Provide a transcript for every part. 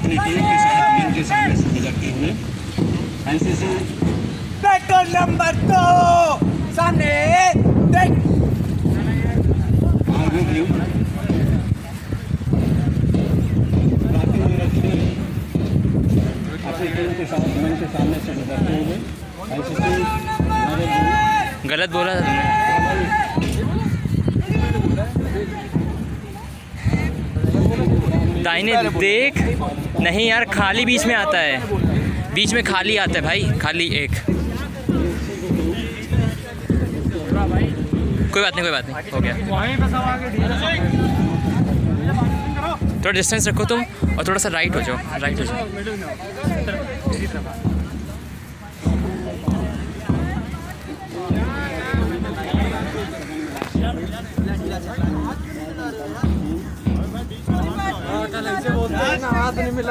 अपनी टीम के साथ मिल के सामने से गुजरते हुए एनसीसी पेट्रोल नंबर 2 सामने देख आगे व्यू अपनी टीम के साथ मिल के सामने से गुजरते हुए एनसीसी गलत बोला था तुमने। दाहिने देख। नहीं यार, खाली बीच में आता है, बीच में खाली आता है भाई, खाली एक। कोई बात नहीं, कोई बात नहीं, हो गया। थोड़ा डिस्टेंस रखो तुम और थोड़ा सा राइट हो जाओ, राइट हो जाओ। हाथ नहीं मिला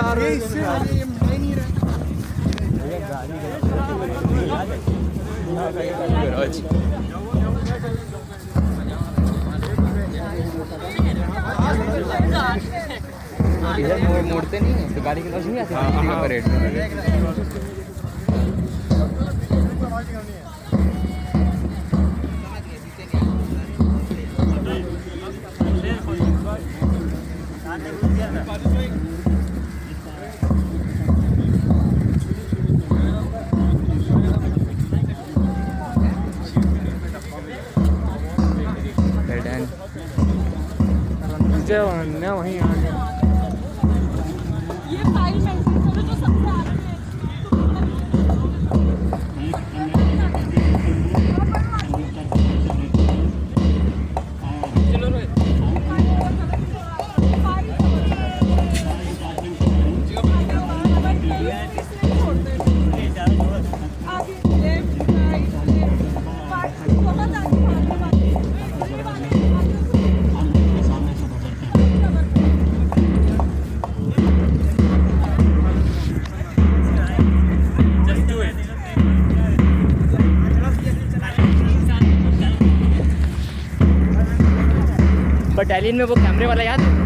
इधर मोड़ते नहीं है तो गाड़ी की नॉइज नहीं आती परेड में। वहीं आ गया। ये फाइल मेंशन करो जो सबसे आगे बटालियन में वो कैमरे वाला याद है?